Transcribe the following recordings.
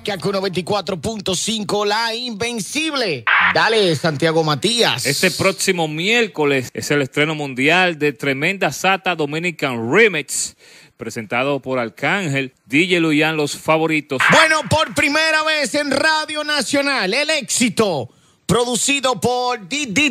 Kaku 94.5, la invencible. Dale, Santiago Matías. Este próximo miércoles es el estreno mundial de Tremenda Sata Dominican Remix, presentado por Arcángel, DJ Luyan, los favoritos. Bueno, por primera vez en Radio Nacional, el éxito, producido por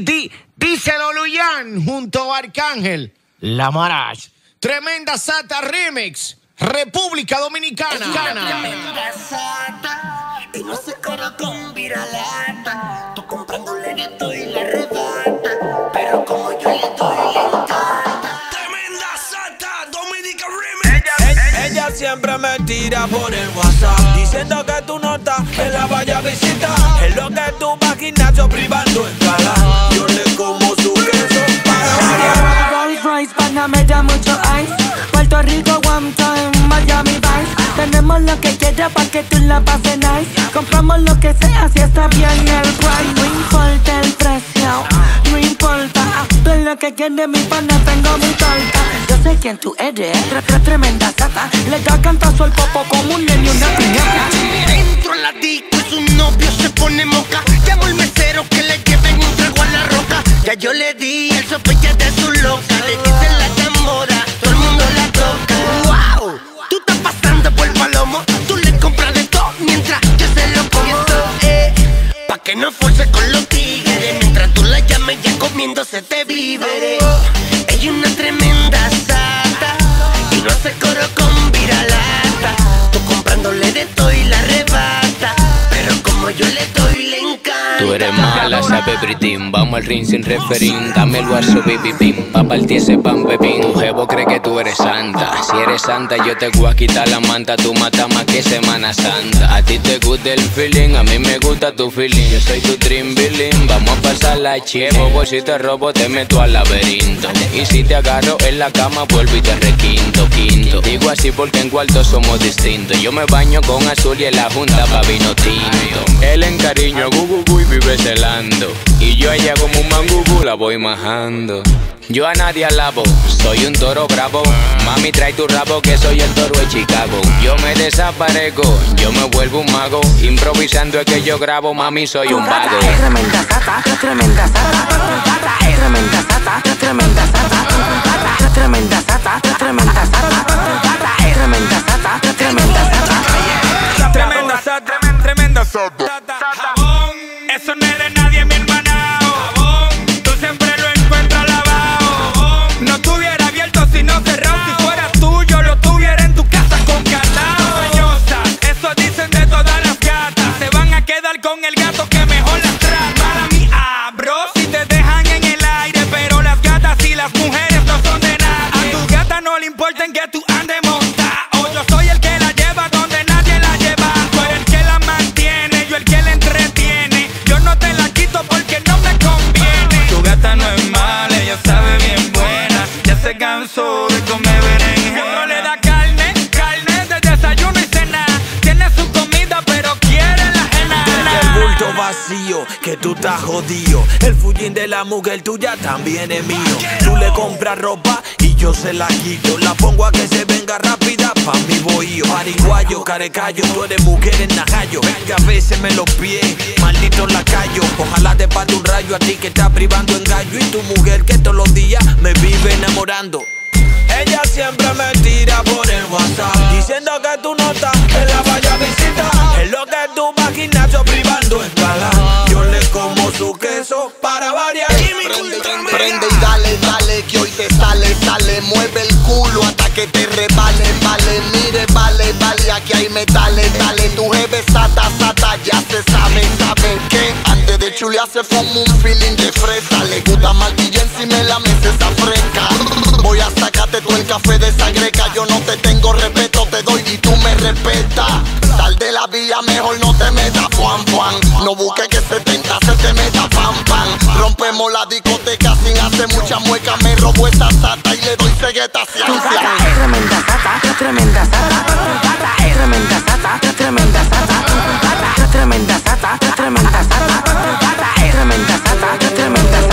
Díselo Luyan, junto a Arcángel, La Marach. Tremenda Sata Remix, República Dominicana. Tremenda sata, y no se cara con viralata. Tú comprándole de todo y le arrebata, pero como yo le doy, le encanta. Tremenda sata, Dominica Remix. Ella siempre me tira por el WhatsApp, diciendo que tú no estás, que la vaya a visitar. Es lo que tú vas gimnasio privando escala. Yo le como su queso para Rolls Royce, Panamera, mucho ice. Puerto Rico, one time, Miami Vice. Tenemos lo que quieras pa' que tú la pases nice. Compramos lo que sea si está bien el price. No importa el precio, no importa. Tú es lo que quieres, mi pana, tengo mi torta. Yo sé quién tú eres, tremenda sata. Le da cantazo al popo como un nene y una piñata. Entro a la disco y su novio se pone moca. Llamo al mesero que le lleven un trago a la roca. Ya yo le di el sospecha de su loca. Le dicen la tambora, todo el mundo la toca. Wow, tú estás pasando por palomo. Tú le compras de todo mientras yo se lo como. Pa' que no force con los tigres. Mientras tú la llames ya comiéndose te víveres. Ella es una tremenda sata y no hace coro con viralata. Tú comprándole de todo y la arrebata, pero como yo le doy le encanta. Tú eres mala, sabe britín. Vamos al ring sin referín. Dame el WhatsApp, pim, pa' partir ese pan pepín. Tu jevo cree que tú eres santa. Si eres santa, yo te voy a quitar la manta. Tú matas más que Semana Santa. A ti te gusta el feeling, a mí me gusta tu feeling. Yo soy tu dream billing, vamos a pasar la chivo. Pues si te robo, te meto al laberinto. Y si te agarro en la cama, vuelvo y te requinto, quinto. Digo así porque en cuarto somos distintos. Yo me baño con azul y en la junta pa' vino tinto. Él en cariño, y vive celando. Y yo allá como un mangú, la voy majando. Yo a nadie alabo, soy un toro bravo. Mami, trae tu rabo que soy el toro de Chicago. Yo me desaparezco, yo me vuelvo un mago. Improvisando es que yo grabo, mami, soy un vago. Tremenda sata, tremenda sata. Tremenda sata, tremenda sata. Tremenda sata, tremenda sata. Tremenda sata, tremenda sata. tremenda sata, tremenda sata. Eso no es de nadie, mi hermanao. Tú siempre lo encuentras lavado. No estuviera abierto sino cerrado. Si fuera tuyo, lo tuviera en tu casa con candado. Mañosas, eso dicen de todas las gatas. Se van a quedar con el gato que mejor las trata. Para mí, bro, si te dejan en el aire. Pero las gatas y las mujeres no son de nadie. A tu gata no le importa en que tú andes montado. Yo soy el que la lleva donde nadie la lleva. Tú eres el que la mantiene, yo el que la entretiene. Yo no te la quito porque no me conviene. Tu gata no es mala, ella sabe bien buena. Ya se cansó de comer berenjena. Uno le da carne de desayuno y cena. Tiene su comida pero quiere la ajena. El bulto vacío, que tú estás jodido. El fullín de la mujer tuya también es mío. Tú le compras ropa y yo se la quito. La pongo a que se venga rápida pa' mi bohío. Pariguayo, carecayo, tú eres mujer en najayo. Que a veces me los pies, maldito lacayo. Ojalá te pate un rayo a ti que estás privando en gallo. Y tu mujer que todos los días me vive enamorando. Ella siempre me tira por el WhatsApp, diciendo que tú no estás, que la vaya a visitar. Es lo que tú vas gimnasio privando escala. Yo le como su queso para variar. Prende y dale, dale, que hoy te sale. Mueve el culo hasta que te rebale. Mire, vale, aquí hay metales. Dale, tu jefe sata, ya se sabe que antes de chulear se fuma un feeling de fresa. Le gusta mal y encima de la mesa está fresca. Voy a sacarte tú el café de esa greca. Yo no te tengo respeto, te doy y tú me respetas. Sal de la vía, mejor no te metas, Juan. No busques que 70 se te meta, pam. Rompemos la discoteca sin hacer mucha mueca. Me robo esta sata y le doy cegueta hacia Tu gata es tremenda sata, tremenda sata. Tremenda sata, tremenda sata. Tremenda sata, tremenda sata. Tremenda sata, tremenda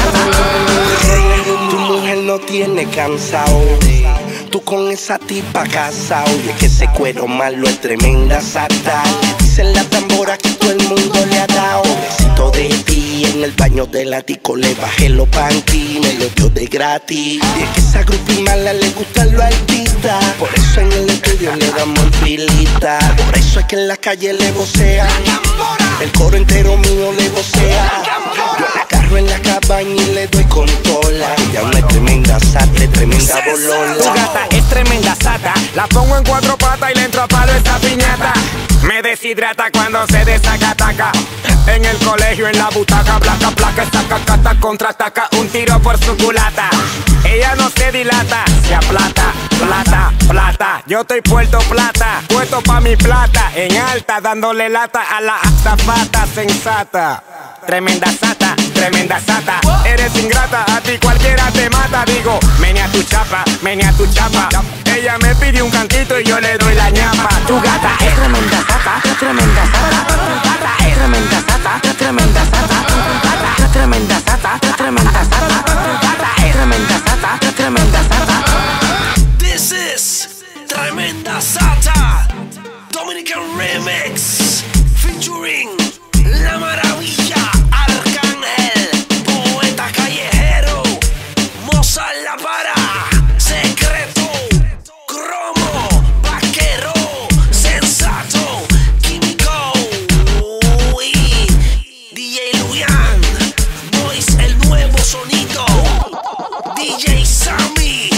sata. Tu mujer no tiene cansado. Tú con esa tipa casado. Y es que ese cuero malo es tremenda sata. Dicen la ahora que todo el mundo le ha dado. Pobrecito de ti, en el baño del ático le bajé los panty, me lo dio de gratis. Y es que esa grupi mala le gustan los artistas, por eso en el estudio le damos en filita. Por eso es que en la calle le vocea, el coro entero mío le vocea. Yo la agarro en la cabaña y le doy con tola. Ella una tremenda sata, tremenda bolola. Tu gata es tremenda sata, la pongo en 4 patas y le entro a palo esa piñata. Me deshidrata cuando se desacataca. En el colegio, en la butaca, placa, placa, saca, cata, contraataca, un tiro por su culata. Ella no se dilata, se aplata, plata, plata. Yo estoy Puerto Plata, puesto pa' mi plata. En alta, dándole lata a la azafata sensata. Tremenda sata, tremenda sata. Eres ingrata, a ti cualquiera te mata. Digo, menea tu chapa, menea tu chapa. Ella me pide un cantito y yo le doy la ñapa. Tu gata es tremenda sata, tremenda sata. Tu gata es tremenda sata, tremenda sata. Tu gata es tremenda sata, tremenda sata. Tu gata es tremenda sata, tremenda sata. This is Tremenda Sata Dominican Remix featuring La Maravilla, Arcángel, Poeta Callejero, Mozart La Para, Secreto, Cromo, Vaquero, Sensato, Químico y DJ Luyan, Voice el nuevo sonido, DJ Sammy,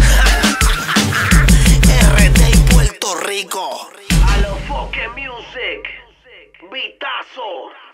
RD Puerto Rico. A lo Foque Music, Vitazo.